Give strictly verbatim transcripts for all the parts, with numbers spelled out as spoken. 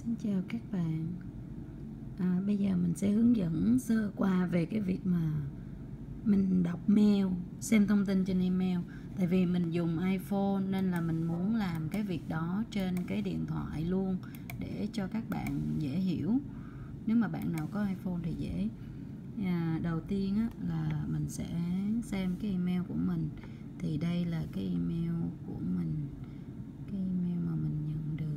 Xin chào các bạn. À, bây giờ mình sẽ hướng dẫn sơ qua về cái việc mà mình đọc mail, xem thông tin trên email. Tại vì mình dùng iPhone nên là mình muốn làm cái việc đó trên cái điện thoại luôn để cho các bạn dễ hiểu. Nếu mà bạn nào có iPhone thì dễ. À, đầu tiên á, là mình sẽ xem cái email của mình. Thì đây là cái email của mình, cái email mà mình nhận được.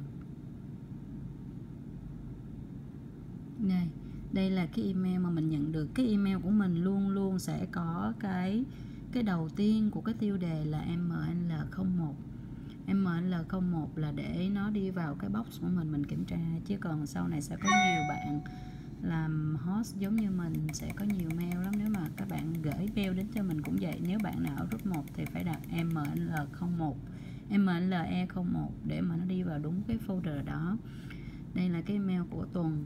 Này, đây là cái email mà mình nhận được. Cái email của mình luôn luôn sẽ có cái cái đầu tiên của cái tiêu đề là em en lờ không một. em en lờ không một là để nó đi vào cái box của mình mình kiểm tra, chứ còn sau này sẽ có nhiều bạn làm host giống như mình sẽ có nhiều mail lắm. Nếu mà các bạn gửi mail đến cho mình cũng vậy. Nếu bạn nào ở group một thì phải đặt em en lờ không một, em en lờ e không một để mà nó đi vào đúng cái folder đó. Đây là cái email của Tuần.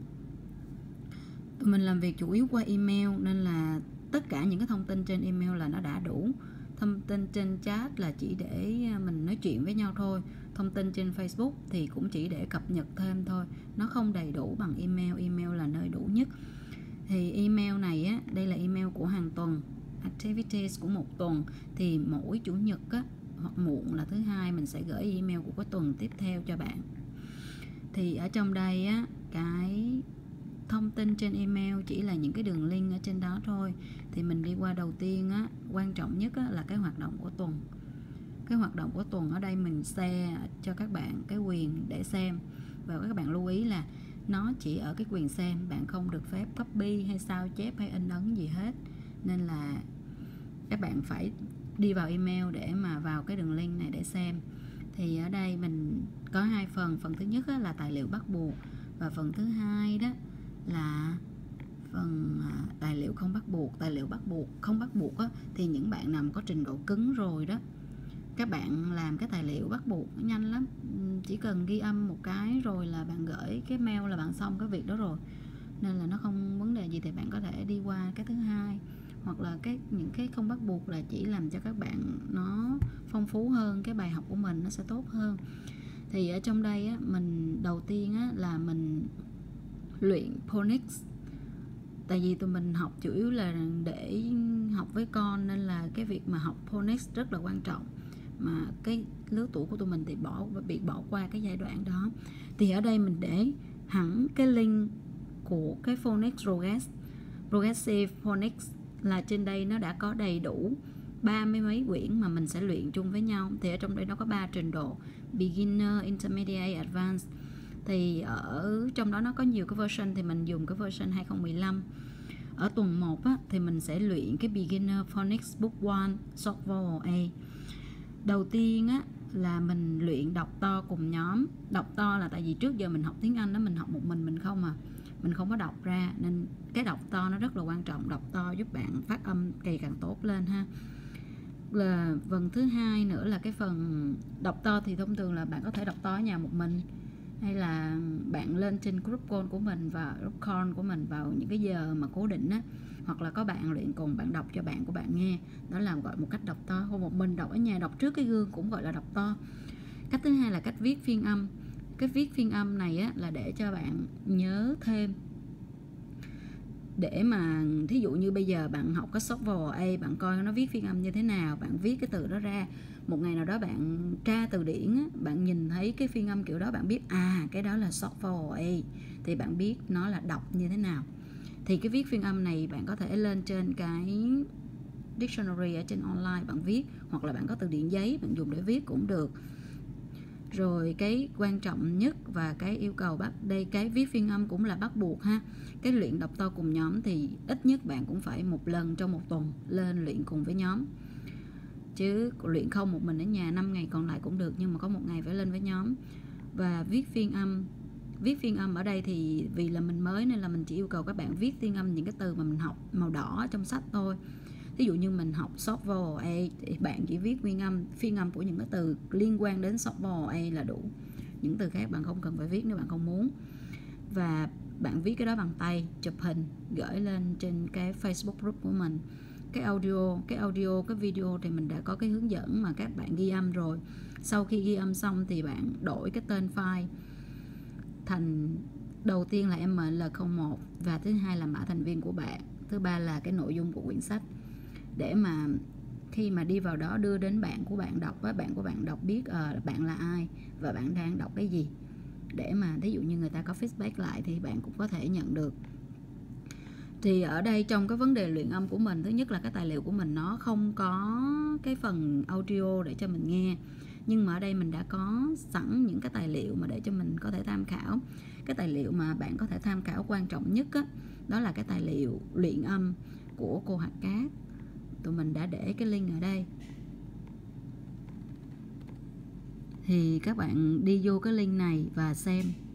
Tụi mình làm việc chủ yếu qua email nên là tất cả những cái thông tin trên email là nó đã đủ. Thông tin trên chat là chỉ để mình nói chuyện với nhau thôi. Thông tin trên Facebook thì cũng chỉ để cập nhật thêm thôi. Nó không đầy đủ bằng email. Email là nơi đủ nhất. Thì email này á, đây là email của hàng tuần, activities của một tuần. Thì mỗi chủ nhật á, hoặc muộn là thứ hai mình sẽ gửi email của cái tuần tiếp theo cho bạn. Thì ở trong đây á, cái thông tin trên email chỉ là những cái đường link ở trên đó thôi. Thì mình đi qua đầu tiên á, quan trọng nhất á, là cái hoạt động của tuần. Cái hoạt động của tuần ở đây mình share cho các bạn cái quyền để xem. Và các bạn lưu ý là nó chỉ ở cái quyền xem, bạn không được phép copy hay sao chép hay in ấn gì hết. Nên là các bạn phải đi vào email để mà vào cái đường link này để xem. Thì ở đây mình có hai phần. Phần thứ nhất á, là tài liệu bắt buộc. Và phần thứ hai đó là phần à, tài liệu không bắt buộc. Tài liệu bắt buộc, không bắt buộc á, thì những bạn nào có trình độ cứng rồi đó, các bạn làm cái tài liệu bắt buộc nó nhanh lắm. Chỉ cần ghi âm một cái rồi là bạn gửi cái mail là bạn xong cái việc đó rồi. Nên là nó không vấn đề gì, thì bạn có thể đi qua cái thứ hai. Hoặc là cái những cái không bắt buộc là chỉ làm cho các bạn nó phong phú hơn, cái bài học của mình nó sẽ tốt hơn. Thì ở trong đây á, mình đầu tiên á, là mình luyện phonics. Tại vì tụi mình học chủ yếu là để học với con nên là cái việc mà học phonics rất là quan trọng. Mà cái lứa tuổi của tụi mình thì bỏ bị bỏ qua cái giai đoạn đó. Thì ở đây mình để hẳn cái link của cái phonics progress, progressive phonics, là trên đây nó đã có đầy đủ ba mươi mấy quyển mà mình sẽ luyện chung với nhau. Thì ở trong đây nó có ba trình độ: beginner, intermediate, advanced. Thì ở trong đó nó có nhiều cái version, thì mình dùng cái version hai không một năm. Ở tuần một á, thì mình sẽ luyện cái beginner phonics book một, short vowel A. Đầu tiên á, là mình luyện đọc to cùng nhóm. Đọc to là tại vì trước giờ mình học tiếng Anh đó, mình học một mình mình không à mình không có đọc ra, nên cái đọc to nó rất là quan trọng. Đọc to giúp bạn phát âm càng càng tốt lên ha. Là phần thứ hai nữa là cái phần đọc to thì thông thường là bạn có thể đọc to ở nhà một mình, hay là bạn lên trên group call của mình và group call của mình vào những cái giờ mà cố định á, hoặc là có bạn luyện cùng, bạn đọc cho bạn của bạn nghe. Đó là gọi một cách đọc to. Hoặc một mình đọc ở nhà, đọc trước cái gương cũng gọi là đọc to. Cách thứ hai là cách viết phiên âm. Cái viết phiên âm này á, là để cho bạn nhớ thêm. Để mà thí dụ như bây giờ bạn học cái short vowel A, bạn coi nó viết phiên âm như thế nào, bạn viết cái từ đó ra. Một ngày nào đó bạn tra từ điển á, bạn nhìn thấy cái phiên âm kiểu đó, bạn biết à cái đó là short vowel A, thì bạn biết nó là đọc như thế nào. Thì cái viết phiên âm này bạn có thể lên trên cái dictionary ở trên online bạn viết, hoặc là bạn có từ điển giấy bạn dùng để viết cũng được. Rồi cái quan trọng nhất và cái yêu cầu bắt đây, cái viết phiên âm cũng là bắt buộc ha. Cái luyện đọc to cùng nhóm thì ít nhất bạn cũng phải một lần trong một tuần lên luyện cùng với nhóm. Chứ luyện không một mình ở nhà năm ngày còn lại cũng được, nhưng mà có một ngày phải lên với nhóm. Và viết phiên âm. Viết phiên âm ở đây thì vì là mình mới nên là mình chỉ yêu cầu các bạn viết phiên âm những cái từ mà mình học màu đỏ trong sách thôi. Ví dụ như mình học short vowel A thì bạn chỉ viết phiên âm, phiên âm của những cái từ liên quan đến short vowel A là đủ. Những từ khác bạn không cần phải viết nếu bạn không muốn. Và bạn viết cái đó bằng tay, chụp hình, gửi lên trên cái Facebook group của mình. Cái audio, cái audio, cái video thì mình đã có cái hướng dẫn mà các bạn ghi âm rồi. Sau khi ghi âm xong thì bạn đổi cái tên file. thành đầu tiên là em lờ không một, và thứ hai là mã thành viên của bạn, thứ ba là cái nội dung của quyển sách, để mà khi mà đi vào đó đưa đến bạn của bạn đọc á, bạn của bạn đọc biết uh, bạn là ai và bạn đang đọc cái gì, để mà ví dụ như người ta có feedback lại thì bạn cũng có thể nhận được. Thì ở đây trong cái vấn đề luyện âm của mình, thứ nhất là cái tài liệu của mình nó không có cái phần audio để cho mình nghe, nhưng mà ở đây mình đã có sẵn những cái tài liệu mà để cho mình có thể tham khảo. Cái tài liệu mà bạn có thể tham khảo quan trọng nhất á, đó là cái tài liệu luyện âm của cô Hạt Cát. Tụi mình đã để cái link ở đây, thì các bạn đi vô cái link này và xem.